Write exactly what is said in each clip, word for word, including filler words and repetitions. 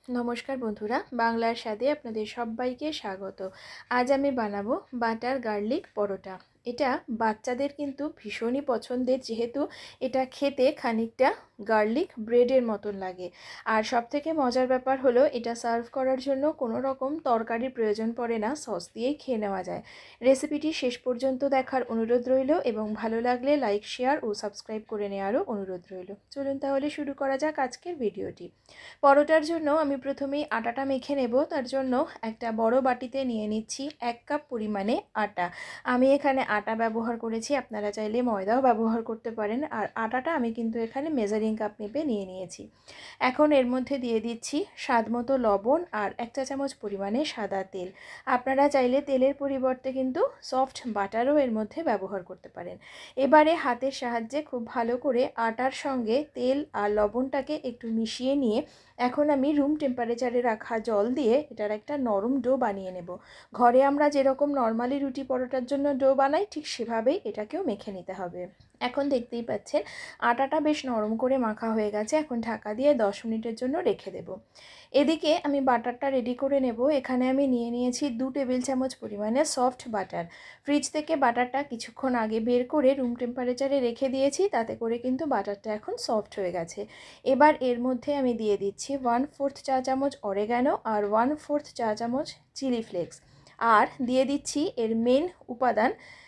नमस्कार बंधुरा बांगलार स्वादे आपनादेर सबाइके स्वागत। आज आमी बानाबो बाटार गार्लिक परोटा। এটা বাচ্চাদের কিন্তু ভীষণই পছন্দের, যেহেতু এটা খেতে খানিকটা গার্লিক ব্রেডের মতন লাগে। আর সবথেকে মজার ব্যাপার হলো এটা সার্ভ করার জন্য কোনো রকম তরকারির প্রয়োজন পড়ে না, সস দিয়েই খেয়ে নেওয়া যায়। রেসিপিটি শেষ পর্যন্ত দেখার অনুরোধ রইল এবং ভালো লাগলে লাইক শেয়ার ও সাবস্ক্রাইব করে নেওয়ারও অনুরোধ রইল। চলুন তাহলে শুরু করা যাক আজকের ভিডিওটি। পরোটার জন্য আমি প্রথমেই আটাটা মেখে নেব। তার জন্য একটা বড় বাটিতে নিয়ে নিচ্ছি এক কাপ পরিমাণে আটা। আমি এখানে আটা ব্যবহার করেছি, আপনারা চাইলে ময়দাও ব্যবহার করতে পারেন। আর আটাটা আমি কিন্তু এখানে মেজারিং কাপ মেপে নিয়ে নিয়েছি। এখন এর মধ্যে দিয়ে দিচ্ছি স্বাদ মতো লবণ আর এক চা চামচ পরিমাণে সাদা তেল। আপনারা চাইলে তেলের পরিবর্তে কিন্তু সফট বাটারও এর মধ্যে ব্যবহার করতে পারেন। এবারে হাতের সাহায্যে খুব ভালো করে আটার সঙ্গে তেল আর লবণটাকে একটু মিশিয়ে নিয়ে এখন আমি রুম টেম্পারেচারে রাখা জল দিয়ে এটার একটা নরম ডো বানিয়ে নেব। ঘরে আমরা যেরকম নর্মালি রুটি পরোটার জন্য ডো বানাই ঠিক সেভাবেই এটাকেও মেখে নিতে হবে। এখন দেখতেই পাচ্ছেন আটাটা বেশ নরম করে মাখা হয়ে গেছে। এখন ঢাকা দিয়ে দশ মিনিটের জন্য রেখে দেব। এদিকে আমি বাটারটা রেডি করে নেব। এখানে আমি নিয়ে নিয়েছি দু টেবিল চামচ পরিমাণে সফট বাটার। ফ্রিজ থেকে বাটারটা কিছুক্ষণ আগে বের করে রুম টেম্পারেচারে রেখে দিয়েছি, তাতে করে কিন্তু বাটারটা এখন সফট হয়ে গেছে। এবার এর মধ্যে আমি দিয়ে দিচ্ছি ওয়ান ফোর্থ চা চামচ অরেগানো আর ওয়ান ফোর্থ চা চামচ চিলি ফ্লেক্স, আর দিয়ে দিচ্ছি এর মেন উপাদান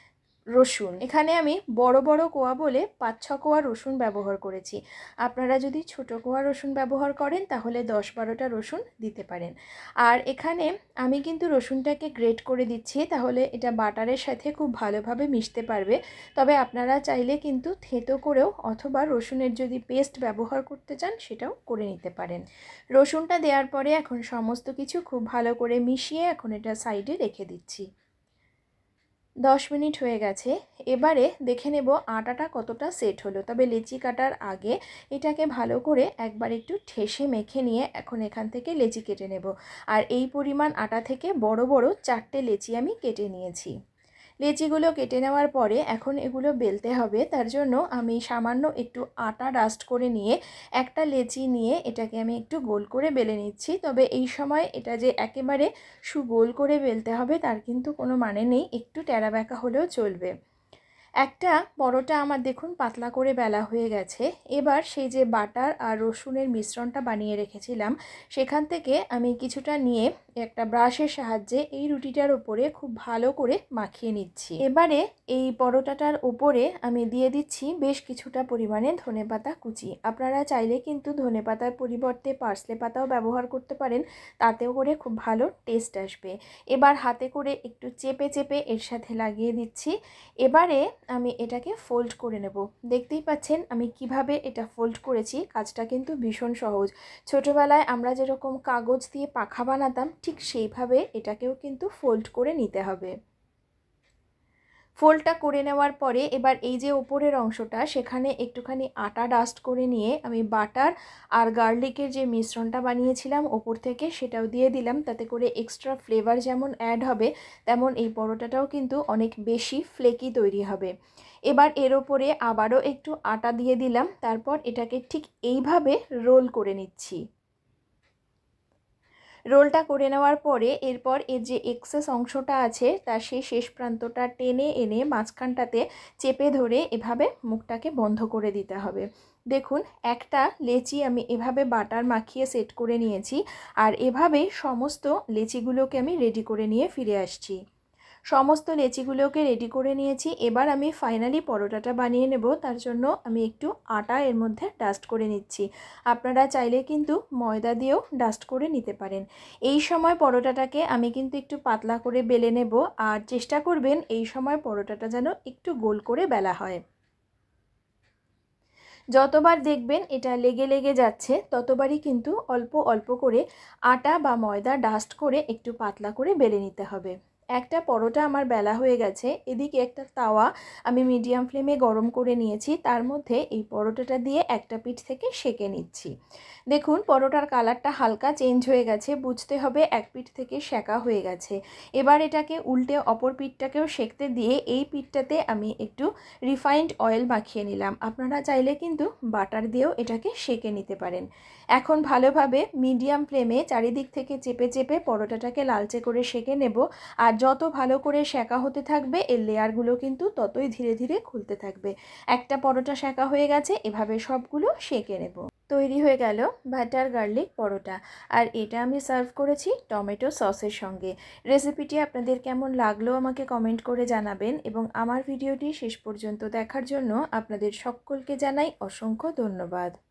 রসুন। এখানে আমি বড় বড় কোয়া বলে পাঁচ ছ কোয়া রসুন ব্যবহার করেছি। আপনারা যদি ছোট কোয়া রসুন ব্যবহার করেন তাহলে দশ বারোটা রসুন দিতে পারেন। আর এখানে আমি কিন্তু রসুনটাকে গ্রেট করে দিচ্ছি, তাহলে এটা বাটারের সাথে খুব ভালোভাবে মিশতে পারবে। তবে আপনারা চাইলে কিন্তু থেঁতো করেও অথবা রসুনের যদি পেস্ট ব্যবহার করতে চান সেটাও করে নিতে পারেন। রসুনটা দেওয়ার পরে এখন সমস্ত কিছু খুব ভালো করে মিশিয়ে এখন এটা সাইডে রেখে দিচ্ছি। দশ মিনিট হয়ে গেছে। এবারে দেখে নেব আটাটা কতটা সেট হলো। তবে লেচি কাটার আগে এটাকে ভালো করে একবার একটু ঠেসে মেখে নিয়ে এখন এখান থেকে লেচি কেটে নেব। আর এই পরিমাণ আটা থেকে বড় বড় চারটে লেচি আমি কেটে নিয়েছি। লেচিগুলো কেটে নেওয়ার পরে এখন এগুলো বেলতে হবে। তার জন্য আমি সামান্য একটু আটা ডাস্ট করে নিয়ে একটা লেচি নিয়ে এটাকে আমি একটু গোল করে বেলে নিচ্ছি। তবে এই সময় এটা যে একেবারে সুগোল করে বেলতে হবে তার কিন্তু কোনো মানে নেই, একটু টেরা বেঁকা হলেও চলবে। একটা পরোটা আমার দেখুন পাতলা করে বেলা হয়ে গেছে। এবার সেই যে বাটার আর রসুনের মিশ্রণটা বানিয়ে রেখেছিলাম সেখান থেকে আমি কিছুটা নিয়ে একটা ব্রাশের সাহায্যে এই রুটিটার উপরে খুব ভালো করে মাখিয়ে নিচ্ছি। এবারে এই পরোটাটার উপরে আমি দিয়ে দিচ্ছি বেশ কিছুটা পরিমাণে ধনেপাতা কুচি। আপনারা চাইলে কিন্তু ধনেপাতার পরিবর্তে পার্সলে পাতাও ব্যবহার করতে পারেন, তাতেও করে খুব ভালো টেস্ট আসবে। এবার হাতে করে একটু চেপে চেপে এর সাথে লাগিয়ে দিচ্ছি। এবারে আমি এটাকে ফোল্ড করে নেব। দেখতেই পাচ্ছেন আমি কিভাবে এটা ফোল্ড করেছি। কাজটা কিন্তু ভীষণ সহজ। ছোটবেলায় আমরা যেরকম কাগজ দিয়ে পাখা বানাতাম ঠিক সেইভাবে এটাকেও কিন্তু ফোল্ড করে নিতে হবে। ফোল্ডটা করে নেওয়ার পরে এবার এই যে ওপরের অংশটা সেখানে একটুখানি আটা ডাস্ট করে নিয়ে আমি বাটার আর গার্লিকের যে মিশ্রণটা বানিয়েছিলাম ওপর থেকে সেটাও দিয়ে দিলাম। তাতে করে এক্সট্রা ফ্লেভার যেমন অ্যাড হবে তেমন এই পরোটাটাও কিন্তু অনেক বেশি ফ্লেকি তৈরি হবে। এবার এর ওপরে আবারও একটু আটা দিয়ে দিলাম। তারপর এটাকে ঠিক এইভাবে রোল করে নিচ্ছি। রোলটা করে নেওয়ার পরে এরপর এর যে এক্সেস অংশটা আছে তার সেই শেষ প্রান্তটা টেনে এনে মাঝখানটাতে চেপে ধরে এভাবে মুখটাকে বন্ধ করে দিতে হবে। দেখুন একটা লেচি আমি এভাবে বাটার মাখিয়ে সেট করে নিয়েছি। আর এভাবেই সমস্ত লেচিগুলোকে আমি রেডি করে নিয়ে ফিরে আসছি। সমস্ত লেচিগুলোকে রেডি করে নিয়েছি। এবার আমি ফাইনালি পরোটাটা বানিয়ে নেব। তার জন্য আমি একটু আটা এর মধ্যে ডাস্ট করে নিচ্ছি। আপনারা চাইলে কিন্তু ময়দা দিয়েও ডাস্ট করে নিতে পারেন। এই সময় পরোটাটাকে আমি কিন্তু একটু পাতলা করে বেলে নেব। আর চেষ্টা করবেন এই সময় পরোটাটা যেন একটু গোল করে বেলা হয়। যতবার দেখবেন এটা লেগে লেগে যাচ্ছে ততবারই কিন্তু অল্প অল্প করে আটা বা ময়দা ডাস্ট করে একটু পাতলা করে বেলে নিতে হবে। একটা পরোটা আমার বেলা হয়ে গেছে। এদিকে একটা তাওয়া আমি মিডিয়াম ফ্লেমে গরম করে নিয়েছি, তার মধ্যে এই পরোটাটা দিয়ে একটা পিঠ থেকে সেঁকে নিচ্ছি। দেখুন পরোটার কালারটা হালকা চেঞ্জ হয়ে গেছে, বুঝতে হবে এক পিঠ থেকে সেঁকা হয়ে গেছে। এবার এটাকে উল্টে অপর পিঠটাকেও সেঁকতে দিয়ে এই পিঠটাতে আমি একটু রিফাইন্ড অয়েল মাখিয়ে নিলাম। আপনারা চাইলে কিন্তু বাটার দিয়েও এটাকে সেঁকে নিতে পারেন। এখন ভালোভাবে মিডিয়াম ফ্লেমে চারিদিক থেকে চেপে চেপে পরোটাটাকে লালচে করে সেঁকে নেব। আর যত ভালো করে সেঁকা হতে থাকবে এর লেয়ারগুলো কিন্তু ততই ধীরে ধীরে খুলতে থাকবে। একটা পরোটা সেঁকা হয়ে গেছে, এভাবে সবগুলো সেঁকে নেব। তৈরি হয়ে গেল বাটার গার্লিক পরোটা। আর এটা আমি সার্ভ করেছি টমেটো সসের সঙ্গে। রেসিপিটি আপনাদের কেমন লাগলো আমাকে কমেন্ট করে জানাবেন, এবং আমার ভিডিওটি শেষ পর্যন্ত দেখার জন্য আপনাদের সকলকে জানাই অসংখ্য ধন্যবাদ।